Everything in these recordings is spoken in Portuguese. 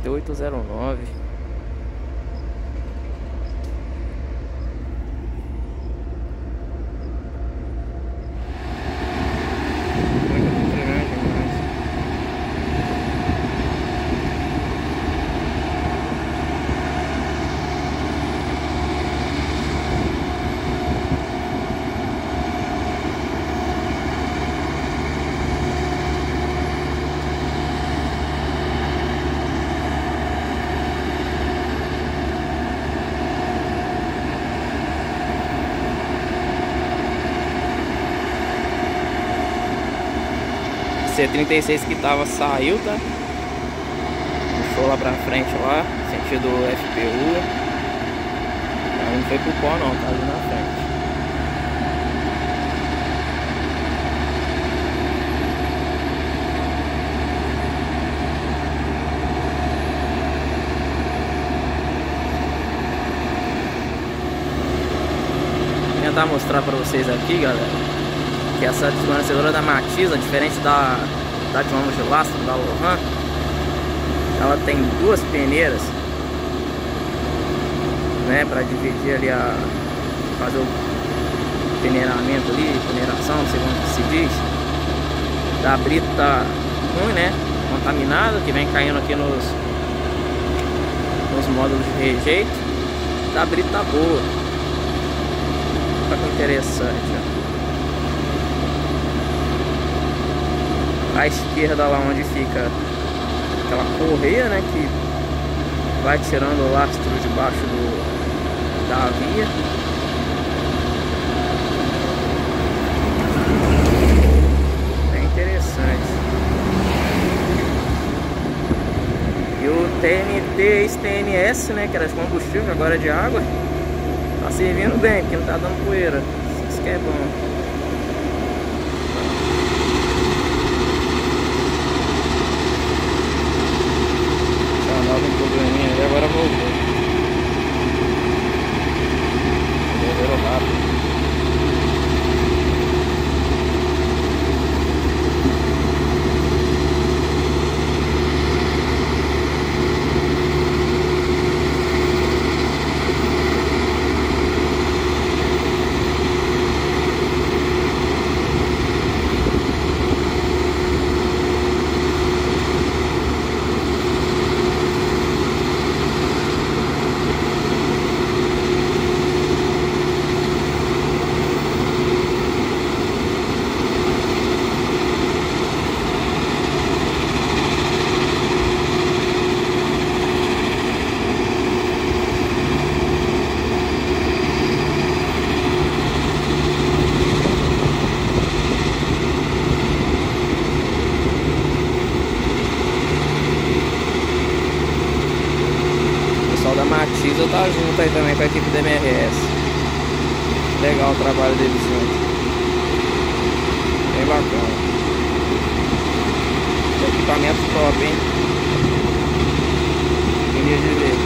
9809. C36 que tava saiu, tá? Puxou lá pra frente lá, sentido FPU. Não foi pro pó não, tá ali na frente. Vou tentar mostrar pra vocês aqui, galera, que essa desmanecedora da Matiza, diferente da dinamo de lastro da Lohan, ela tem duas peneiras, né, para dividir ali fazer o peneiramento ali, peneiração, não sei como que se diz. Da brita tá ruim, né, contaminada, que vem caindo aqui nos módulos de rejeito. Da brita tá boa, olha que interessante, ó. À esquerda lá onde fica aquela correia, né, que vai tirando o lastro debaixo da via. Bem interessante. E o TNT ex-TNS, né, que era de combustível, agora é de água, tá servindo bem, porque não tá dando poeira. Isso que é bom. Um probleminha e agora voltou. Resolveram rápido. Da Matiza tá junto aí também com a equipe da MRS. Legal o trabalho deles junto. Bem bacana. Equipamento top, hein? Bonito de ver.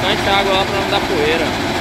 bastante água lá pra não dar poeira.